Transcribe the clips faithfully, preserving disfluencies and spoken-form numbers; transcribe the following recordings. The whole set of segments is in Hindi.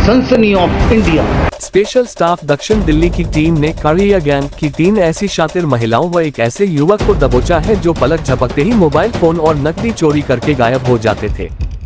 सनसनी ऑफ इंडिया। स्पेशल स्टाफ दक्षिण दिल्ली की टीम ने कड़िया गैंग की तीन ऐसी शातिर महिलाओं व एक ऐसे युवक को दबोचा है जो पलक झपकते ही मोबाइल फोन और नकदी चोरी करके गायब हो जाते थे।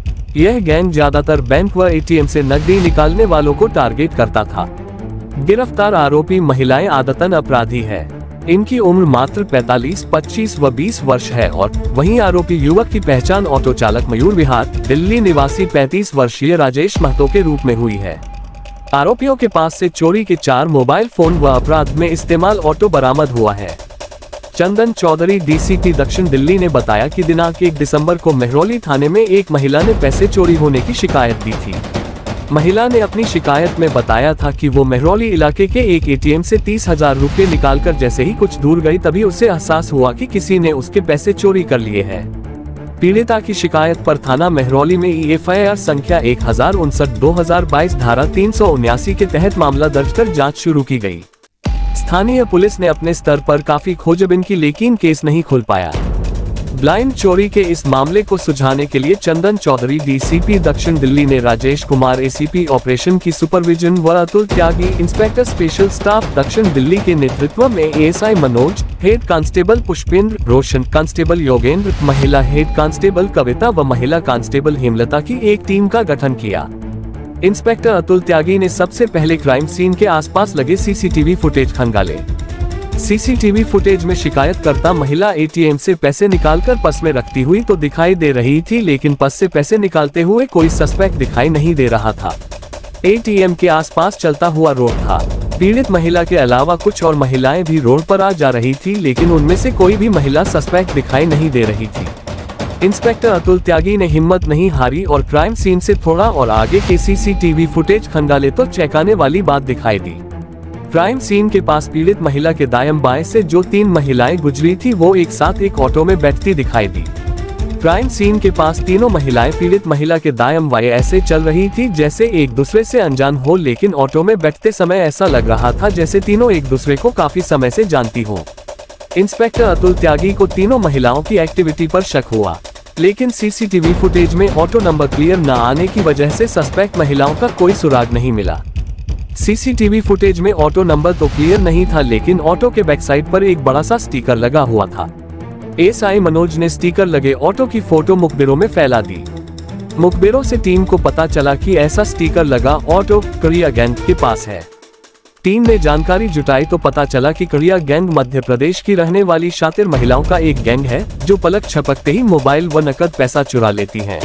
यह गैंग ज्यादातर बैंक व एटीएम से नकदी निकालने वालों को टारगेट करता था। गिरफ्तार आरोपी महिलाएं आदतन अपराधी है। इनकी उम्र मात्र पैंतालीस, पच्चीस व बीस वर्ष है और वहीं आरोपी युवक की पहचान ऑटो चालक मयूर विहार दिल्ली निवासी पैंतीस वर्षीय राजेश महतो के रूप में हुई है। आरोपियों के पास से चोरी के चार मोबाइल फोन व अपराध में इस्तेमाल ऑटो बरामद हुआ है। चंदन चौधरी डीसीपी दक्षिण दिल्ली ने बताया कि दिनांक एक दिसंबर को मेहरौली थाने में एक महिला ने पैसे चोरी होने की शिकायत दी थी। महिला ने अपनी शिकायत में बताया था कि वो मेहरौली इलाके के एक एटीएम से तीस हजार रूपए निकालकर जैसे ही कुछ दूर गई तभी उसे एहसास हुआ कि किसी ने उसके पैसे चोरी कर लिए हैं। पीड़िता की शिकायत पर थाना मेहरौली में एफ आई आर संख्या एक हजार उनसठ दो हजार बाईस धारा तीन सौ उन्यासी के तहत मामला दर्ज कर जांच शुरू की गई। स्थानीय पुलिस ने अपने स्तर पर काफी खोजबीन की लेकिन केस नहीं खुल पाया। ब्लाइंड चोरी के इस मामले को सुलझाने के लिए चंदन चौधरी डीसीपी दक्षिण दिल्ली ने राजेश कुमार एसीपी ऑपरेशन की सुपरविजन व Atul Tyagi inspector special staff दक्षिण दिल्ली के नेतृत्व में ASI Manoj, head constable Pushpendra, Roshan constable Yogendra, महिला हेड कांस्टेबल कविता व महिला कांस्टेबल हेमलता की एक टीम का गठन किया। इंस्पेक्टर अतुल त्यागी ने सबसे पहले क्राइम सीन के आसपास लगे सीसीटीवी फुटेज खंगाले। सीसीटीवी फुटेज में शिकायतकर्ता महिला एटीएम से पैसे निकालकर पर्स में रखती हुई तो दिखाई दे रही थी, लेकिन पर्स से पैसे निकालते हुए कोई सस्पेक्ट दिखाई नहीं दे रहा था। एटीएम के आसपास चलता हुआ रोड था। पीड़ित महिला के अलावा कुछ और महिलाएं भी रोड पर आ जा रही थी, लेकिन उनमें से कोई भी महिला सस्पेक्ट दिखाई नहीं दे रही थी। इंस्पेक्टर अतुल त्यागी ने हिम्मत नहीं हारी और क्राइम सीन से थोड़ा और आगे के सीसीटीवी फुटेज खंगाले तो चौंकाने वाली बात दिखाई दी। क्राइम सीन के पास पीड़ित महिला के दाएं बाएं से जो तीन महिलाएं गुजरी थी वो एक साथ एक ऑटो में बैठती दिखाई दी। क्राइम सीन के पास तीनों महिलाएं पीड़ित महिला के दाएं बाएं ऐसे चल रही थी जैसे एक दूसरे से अनजान हो, लेकिन ऑटो में बैठते समय ऐसा लग रहा था जैसे तीनों एक दूसरे को काफी समय से जानती हो। इंस्पेक्टर अतुल त्यागी को तीनों महिलाओं की एक्टिविटी पर शक हुआ, लेकिन सीसीटीवी फुटेज में ऑटो नंबर क्लियर न आने की वजह से सस्पेक्ट महिलाओं का कोई सुराग नहीं मिला। सीसीटीवी फुटेज में ऑटो नंबर तो क्लियर नहीं था, लेकिन ऑटो के बैक साइड पर एक बड़ा सा स्टिकर लगा हुआ था। एएसआई मनोज ने स्टिकर लगे ऑटो की फोटो मुखबिरों में फैला दी। मुखबिरों से टीम को पता चला कि ऐसा स्टिकर लगा ऑटो कड़िया गैंग के पास है। टीम ने जानकारी जुटाई तो पता चला कि कड़िया गैंग मध्य प्रदेश की रहने वाली शातिर महिलाओं का एक गैंग है जो पलक झपकते ही मोबाइल व नकद पैसा चुरा लेती हैं।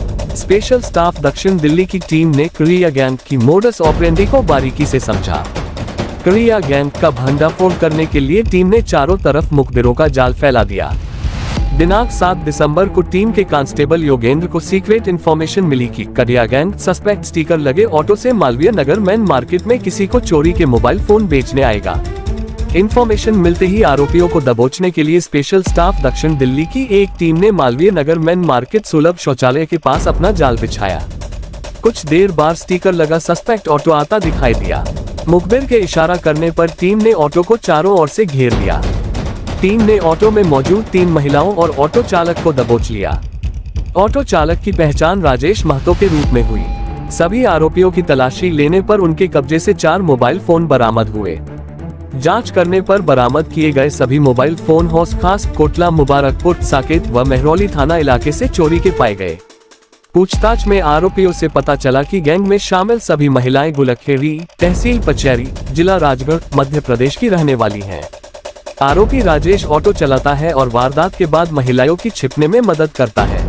स्पेशल स्टाफ दक्षिण दिल्ली की टीम ने कड़िया गैंग की मोडस ऑपरेंडी को बारीकी से समझा। कड़िया गैंग का भंडाफोड़ करने के लिए टीम ने चारों तरफ मुखबिरों का जाल फैला दिया। दिनांक सात दिसंबर को टीम के कांस्टेबल योगेंद्र को सीक्रेट इन्फॉर्मेशन मिली कि कड़िया गैंग सस्पेक्ट स्टिकर लगे ऑटो से मालवीय नगर मेन मार्केट में किसी को चोरी के मोबाइल फोन बेचने आएगा। इन्फॉर्मेशन मिलते ही आरोपियों को दबोचने के लिए स्पेशल स्टाफ दक्षिण दिल्ली की एक टीम ने मालवीय नगर मेन मार्केट सुलभ शौचालय के पास अपना जाल बिछाया। कुछ देर बाद स्टिकर लगा सस्पेक्ट ऑटो आता दिखाई दिया। मुखबिर के इशारा करने पर टीम ने ऑटो को चारों ओर से घेर लिया। टीम ने ऑटो में मौजूद तीन महिलाओं और ऑटो चालक को दबोच लिया। ऑटो चालक की पहचान राजेश महतो के रूप में हुई। सभी आरोपियों की तलाशी लेने पर उनके कब्जे से चार मोबाइल फोन बरामद हुए। जांच करने पर बरामद किए गए सभी मोबाइल फोन हौस खास, कोटला, मुबारकपुर, साकेत व मेहरौली थाना इलाके से चोरी के पाए गए। पूछताछ में आरोपियों से पता चला कि गैंग में शामिल सभी महिलाएं गुलखेड़ी, तहसील पचैरी, जिला राजगढ़, मध्य प्रदेश की रहने वाली हैं। आरोपी राजेश ऑटो चलाता है और वारदात के बाद महिलाओं की छिपने में मदद करता है।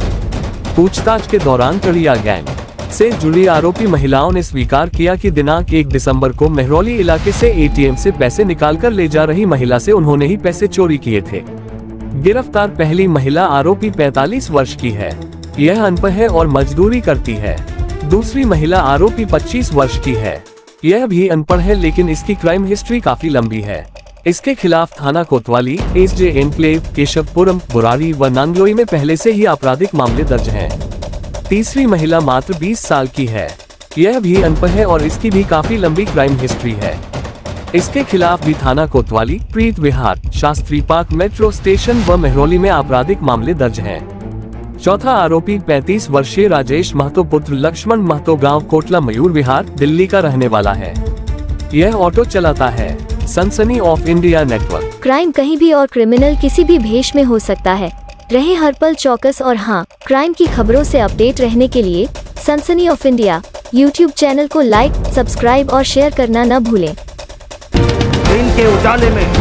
पूछताछ के दौरान कड़िया गैंग से जुड़ी आरोपी महिलाओं ने स्वीकार किया कि दिनांक एक दिसंबर को मेहरौली इलाके से एटीएम से पैसे निकालकर ले जा रही महिला से उन्होंने ही पैसे चोरी किए थे। गिरफ्तार पहली महिला आरोपी पैंतालीस वर्ष की है। यह अनपढ़ है और मजदूरी करती है। दूसरी महिला आरोपी पच्चीस वर्ष की है। यह भी अनपढ़ है, लेकिन इसकी क्राइम हिस्ट्री काफी लंबी है। इसके खिलाफ थाना कोतवाली, एसजे एनक्लेव, केशवपुरम, बुराड़ी व नांगलोई में पहले से ही आपराधिक मामले दर्ज हैं। तीसरी महिला मात्र बीस साल की है। यह भी अनपढ़ है और इसकी भी काफी लंबी क्राइम हिस्ट्री है। इसके खिलाफ भी थाना Kotwali, Preet Vihar, Shastri park metro station व मेहरौली में आपराधिक मामले दर्ज हैं। चौथा आरोपी पैंतीस वर्षीय राजेश महतो पुत्र लक्ष्मण महतो गांव कोटला मयूर विहार दिल्ली का रहने वाला है। यह ऑटो चलाता है। सनसनी ऑफ इंडिया नेटवर्क। क्राइम कहीं भी और क्रिमिनल किसी भी भेष में हो सकता है। रहे हर पल चौकस और हाँ, क्राइम की खबरों से अपडेट रहने के लिए Sansani of India YouTube channel को लाइक, सब्सक्राइब और शेयर करना न भूलें। दिन के उजाले में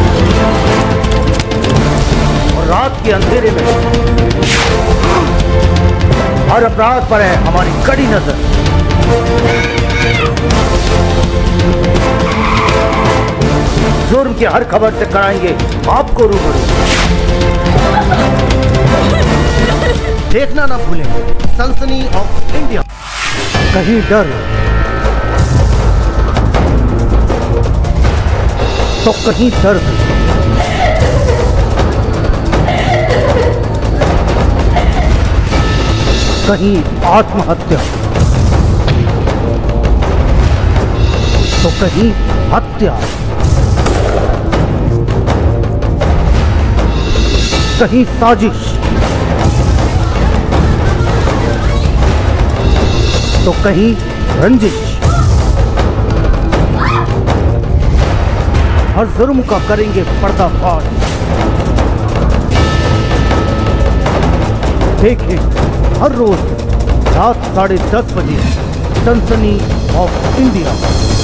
और रात के अंधेरे में हर अपराध पर है हमारी कड़ी नजर। जुर्म की हर खबर से कराएंगे आपको रूबरू। देखना ना भूलें सनसनी ऑफ इंडिया। कहीं डर तो कहीं दर्द, कहीं आत्महत्या तो कहीं हत्या, कहीं साजिश तो कहीं रंजिश। हर जुर्म का करेंगे पर्दाफाश। देखें हर रोज रात साढ़े दस बजे सनसनी ऑफ इंडिया।